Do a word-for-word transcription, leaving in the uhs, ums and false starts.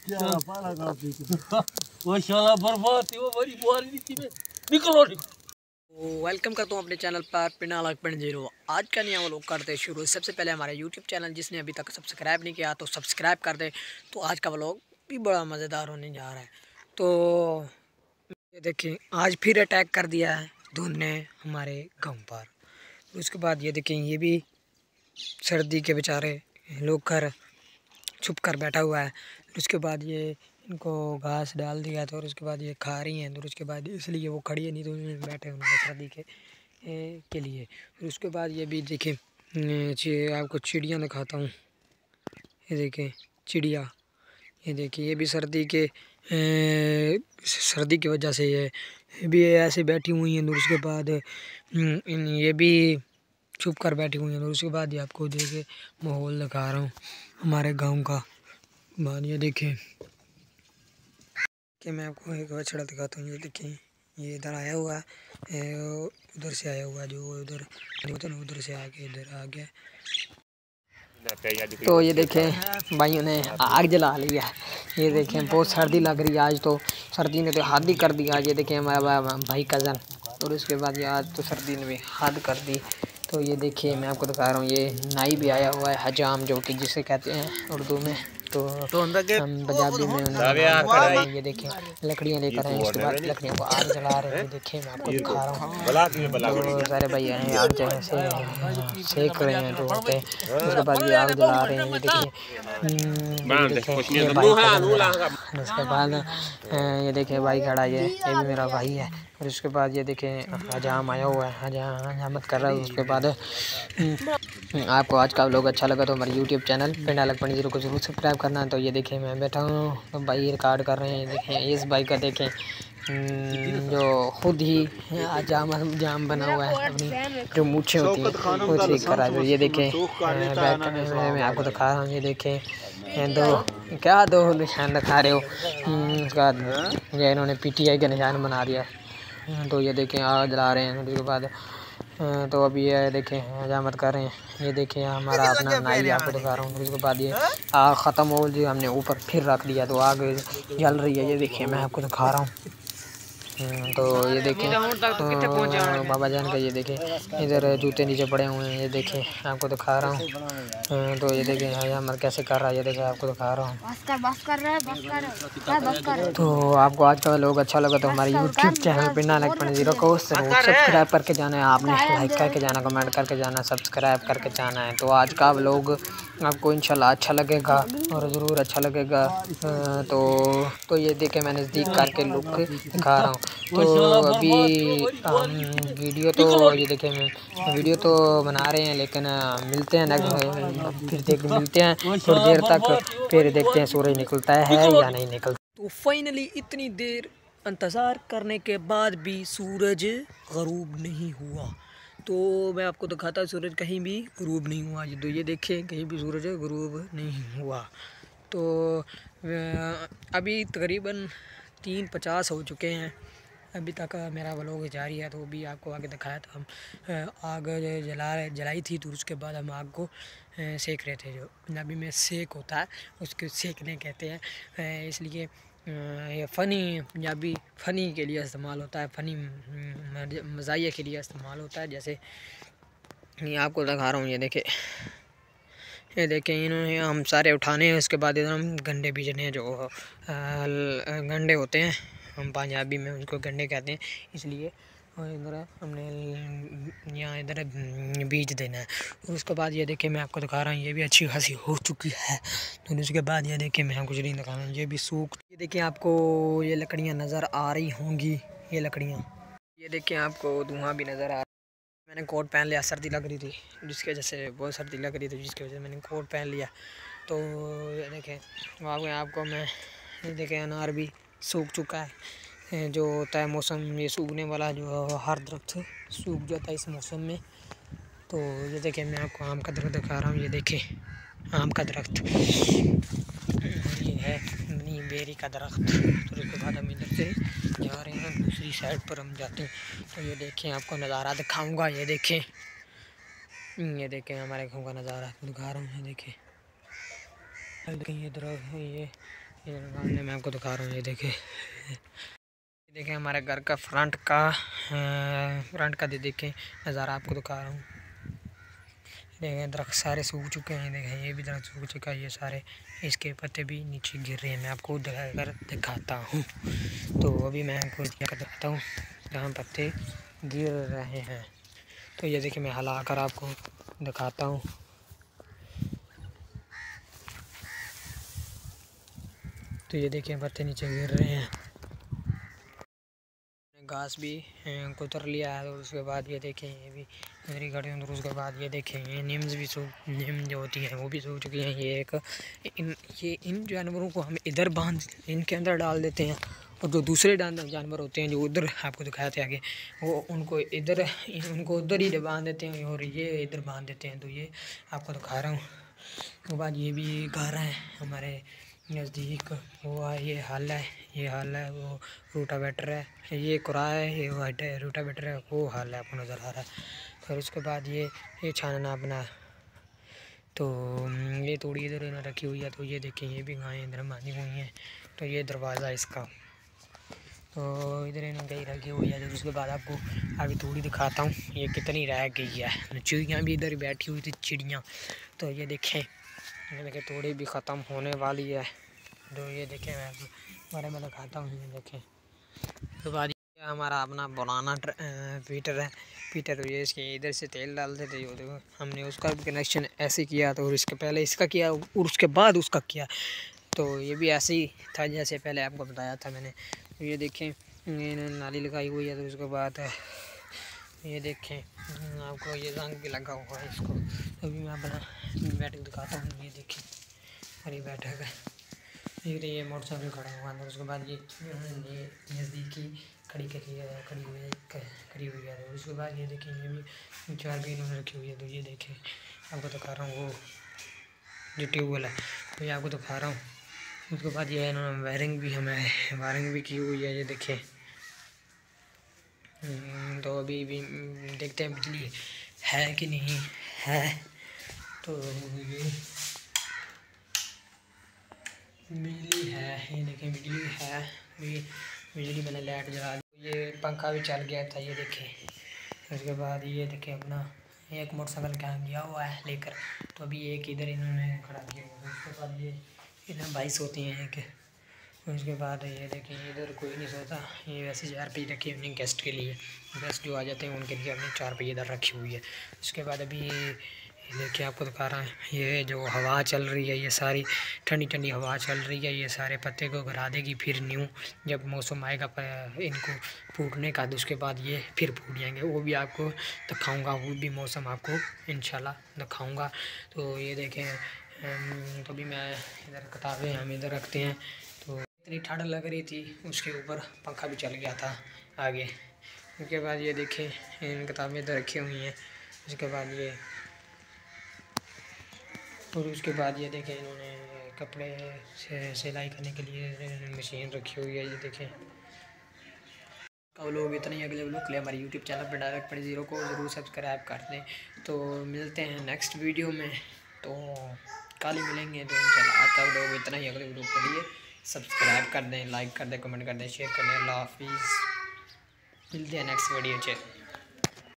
वो शाला बर्बाद थी वो बड़ी बुआरी थी में निकलो वेलकम करता हूँ अपने चैनल पर पिना अलग पॉइंट जीरो। आज का नया व्लॉग करते शुरू। सबसे पहले हमारे यूट्यूब चैनल जिसने अभी तक सब्सक्राइब नहीं किया तो सब्सक्राइब कर दे। तो आज का व्लॉग भी बड़ा मज़ेदार होने जा रहा है। तो ये देखिए आज फिर अटैक कर दिया है धुंध ने हमारे गाँव पर। उसके बाद ये देखें ये भी सर्दी के बेचारे लोग कर छुप कर बैठा हुआ है। उसके बाद ये इनको घास डाल दिया था और उसके बाद ये खा रही हैं। और उसके बाद इसलिए वो खड़ी है, नहीं तो उन्होंने बैठे उन्होंने सर्दी के ए, के लिए। और उसके बाद ये भी देखें आपको चिड़िया दिखाता हूँ। ये देखें चिड़िया, ये देखिए ये भी सर्दी के ए, सर्दी की वजह से ये भी ऐसे बैठी हुई हैं। और उसके बाद ये भी छुप कर बैठी हुई हैं। और उसके बाद ये आपको देखे माहौल दिखा रहा हूँ हमारे गांव का। बाद ये देखें कि मैं आपको एक बछड़ा दिखाता हूँ। ये देखें ये इधर आया हुआ है, उधर से आया हुआ है, जो उधर उधर उधर से आके इधर आ गया। तो ये देखें भाइयों ने आग जला लिया। ये देखें बहुत सर्दी लग रही है आज, तो सर्दी ने तो हद ही कर दिया। ये देखें हमारा भाई कज़न। और उसके बाद ये आज तो सर्दी ने भी हद कर दी। तो ये देखिए मैं आपको दिखा रहा हूँ, ये नाई भी आया हुआ है हजाम, जो कि जिसे कहते हैं उर्दू में। तो हम पंजाबी में उन्हें ये देखें लकड़ियाँ लेकर आए। उसके बाद लकड़ियों को आग जला रहे हैं। ये देखें मैं आपको दिखा रहा हूँ। तो सारे भाई आए आग जैसे सेक रहे हैं जो होते हैं। उसके बाद ये आग जला रहे हैं। ये देखिए उसके बाद ये देखें भाई खड़ा, ये ये भी मेरा भाई है। और उसके बाद ये देखें हजाम आया हुआ है, हजाम हजामत कर रहा है। उसके बाद आपको आज का व्लॉग अच्छा लगा तो हमारे यूट्यूब चैनल पिंड अलग पॉइंट जीरो को जरूर सब्सक्राइब करना है। तो ये देखें मैं बैठा हूँ तो भाई रिकॉर्ड कर रहे हैं। देखें इस भाई का देखें जो खुद ही जाम जाम बना हुआ है, अपनी जो मूछें होती हैं वो ठीक कर रहा है। ये देखें बैक कैमरे में आपको दिखा रहा हूँ। ये देखें दो क्या दो निशान दिखा रहे हो। उसका ये इन्होंने पीटीआई का निशान बना दिया। तो ये देखें आग जला रहे हैं। उसके बाद तो अभी ये देखें हजामत कर रहे हैं। ये देखें हमारा अपना नाई आपको दिखा रहा हूँ। उसके बाद ये आग ख़त्म हो गई, हमने ऊपर फिर रख दिया तो आग जल रही है। ये देखिए मैं आपको दिखा रहा हूँ। तो ये देखें तो बाबा जान का ये देखें इधर जूते नीचे पड़े हुए हैं। ये देखें आपको दिखा रहा हूँ। तो ये देखें हजामत कैसे कर रहा है। ये देखें आपको दिखा रहा हूँ। तो आपको आज का लोग अच्छा लगा तो हमारे यूट्यूब चैनल पिंड अलग पॉइंट जीरो को सब्सक्राइब करके जाना है। आपने लाइक करके जाना, कमेंट करके जाना, सब्सक्राइब करके जाना है। तो आज का लोग आपको इंशाल्लाह अच्छा लगेगा और ज़रूर अच्छा लगेगा। तो तो ये देखें मैं नज़दीक करके लुक दिखा रहा हूँ। तो अभी हम वीडियो तो ये देखें मैं वीडियो तो बना रहे हैं, लेकिन मिलते हैं नेक्स्ट फिर देख मिलते हैं थोड़ी देर तक, फिर देखते हैं सूरज निकलता है या नहीं निकलता। तो फाइनली इतनी देर इंतज़ार करने के बाद भी सूरज ग़रूब नहीं हुआ। तो मैं आपको दिखाता सूरज कहीं भी ग़रूब नहीं हुआ। तो ये देखें कहीं भी सूरज ग़रूब नहीं हुआ। तो अभी तकरीबन तीन पचास हो चुके हैं। अभी तक मेरा व्लॉग जारी है। तो भी आपको आगे दिखाया था, हम आग जला जलाई थी। तो उसके बाद हम आग को सेक रहे थे, जो पंजाबी में सेक होता है उसको सेकने कहते हैं। इसलिए ये फ़नी पंजाबी फ़नी के लिए इस्तेमाल होता है, फ़नी मज़ाहिया के लिए इस्तेमाल होता है। जैसे ये आपको दिखा रहा हूँ। ये देखें ये देखें इन्होंने हम सारे उठाने हैं। उसके बाद इधर हम गंडे बीजने हैं, जो गंडे होते हैं हम पंजाबी में उनको गंडे कहते हैं। इसलिए और इधर हमने यहाँ इधर बीज देना है। और उसके बाद ये देखें मैं आपको दिखा रहा हूँ, ये भी अच्छी खासी हो चुकी है। तो उसके बाद ये देखें मैं कुछ नहीं दिखा रहा हूँ, ये भी सूख। ये देखें आपको ये लकड़ियाँ नज़र आ रही होंगी, ये लकड़ियाँ। ये देखें आपको धुआँ भी नज़र आ रहा है। मैंने कोट पहन लिया, सर्दी लग रही थी जिसकी वजह से, बहुत सर्दी लग रही थी जिसकी वजह से मैंने कोट पहन लिया। तो ये देखें आपको आपको मैं ये देखें अनार भी सूख चुका है, जो होता है मौसम ये सूखने वाला, जो हर दरख्त सूख जाता है इस मौसम में। तो ये देखें मैं आपको आम का दरख्त दिखा रहा हूँ। ये देखें आम का दरख्त, ये है नी बेरी का दरख्त। तो उसके बाद हम इधर से जा रहे हैं, दूसरी साइड पर हम जाते हैं। तो ये देखें आपको नज़ारा दिखाऊंगा। ये देखें ये देखें हमारे गाँव का नज़ारा दिखा रहा हूँ। ये देखें देखें ये दरख्त, ये ये सामने मैं आपको दिखा रहा हूँ, ये देखें देखें हमारे घर का फ्रंट का फ्रंट का दे देखें नज़ारा आपको दिखा रहा हूँ। देखें दरख्त सारे सूख चुके हैं, देखें ये भी दरख्त सूख चुका है, ये सारे इसके पत्ते भी नीचे गिर रहे हैं। मैं आपको दिखाकर दिखाता हूँ। तो अभी मैं आपको दिखाता हूँ जहाँ पत्ते गिर रहे हैं। तो ये देखिए मैं हिला कर आपको दिखाता हूँ। तो ये देखिए पत्ते नीचे गिर रहे हैं। घास भी कुतर लिया है। और उसके बाद ये देखें ये भी इधर ही खड़े हैं। और उसके बाद ये देखें ये नीम्स भी सूख नीम जो होती हैं वो भी सूख चुकी हैं। ये एक इन ये इन जानवरों को हम इधर बांध इनके अंदर डाल देते हैं, और जो दूसरे जानवर होते हैं जो उधर आपको दिखाए थे आगे, वो उनको इधर उनको उधर ही बांध देते हैं और ये इधर बांध देते हैं। तो ये आपको दिखा रहा हूँ। उसके बाद ये भी घर है हमारे नज़दीक, वो है ये हल है, ये हल है, वो रूटावेटर है, ये कुरा है, ये वाइट है रूटावेटर है, वो हल है आपको नज़र आ रहा है। फिर उसके बाद ये ये छानना अपना, तो ये थोड़ी इधर इधर रखी हुई है। तो ये देखें ये भी गायें इधर बांधी हुई हैं। तो ये दरवाज़ा इसका, तो इधर इन्होंने कहीं रखी हुई है। तो उसके बाद आपको अभी थोड़ी दिखाता हूँ ये कितनी रह गई है। चिड़ियाँ भी इधर बैठी हुई थी चिड़ियाँ। तो ये देखें ये देखें थोड़ी भी ख़त्म होने वाली है। तो ये देखें मैं बारे में दिखाता हूँ। ये देखें तो बाद ये हमारा अपना पुराना पीटर है पीटर ये इसके इधर से तेल डालते थे। वो देखो हमने उसका भी कनेक्शन ऐसे किया, तो और इसके पहले इसका किया और उसके बाद उसका किया। तो ये भी ऐसे ही था जैसे पहले आपको बताया था मैंने। तो ये देखें इन्होंने नाली लगाई हुई है। तो उसके बाद ये देखें आपको ये रंग भी लगा हुआ है इसको। अभी मैं अपना बैठक दिखाता हूँ। ये देखें हरी बैठक है, ये ये मोटरसाइकिल खड़ा हुआ है। उसके बाद ये ये नज़दीकी खड़ी करी है खड़ी हुई है खड़ी हुई है। उसके बाद ये देखें ये भी चार भी इन्होंने रखी हुई है। तो ये देखें आपको दिखा रहा हूँ वो जो ट्यूबवेल है, तो ये आपको दिखा रहा हूँ। उसके बाद ये इन्होंने वायरिंग भी हमें वायरिंग भी की हुई है। ये देखें तो अभी भी देखते हैं बिजली है कि नहीं है। तो ये बिजली है, ये देखें बिजली है, बिजली मैंने लाइट जला दी। ये पंखा भी चल गया था। ये देखें उसके बाद ये देखें अपना एक मोटरसाइकिल क्या गया हुआ है लेकर। तो अभी एक इधर इन्होंने खड़ा किया हुआ है। उसके बाद ये इधर बाईस होती हैं एक। उसके बाद ये देखें इधर कोई नहीं सोता, ये वैसे चार पे रखी हुई गेस्ट के लिए, गेस्ट जो आ जाते हैं उनके लिए हमने चार पे इधर रखी हुई है। उसके बाद अभी ये देखिए आपको दिखा रहा है ये जो हवा चल रही है, ये सारी ठंडी ठंडी हवा चल रही है। ये सारे पत्ते को गिरा देगी फिर न्यू जब मौसम आएगा इनको फूटने का, तो उसके बाद ये फिर फूट जाएंगे। वो भी आपको दिखाऊंगा, वो भी मौसम आपको इंशाल्लाह दिखाऊंगा। तो ये देखें तो भी मैं इधर किताबें हम इधर रखते हैं। तो इतनी ठंड लग रही थी उसके ऊपर पंखा भी चल गया था आगे। उसके बाद ये देखें इन किताबें इधर रखी हुई हैं। उसके बाद ये और उसके बाद ये देखें इन्होंने कपड़े से सिलाई करने के लिए मशीन रखी हुई है। ये देखें कब लोग इतने अगले व्लॉग के लिए हमारे यूट्यूब चैनल पर डायरेक्ट पर ज़ीरो को ज़रूर सब्सक्राइब कर दें। तो मिलते हैं नेक्स्ट वीडियो में, तो कल ही मिलेंगे। तो इंशाल्लाह आज का व्लॉग इतना ही, अगले व्लॉग के लिए सब्सक्राइब कर दें, लाइक कर दें, कमेंट कर दें, शेयर कर दें। अल्लाह हाफिज़, मिलते हैं नेक्स्ट वीडियो से।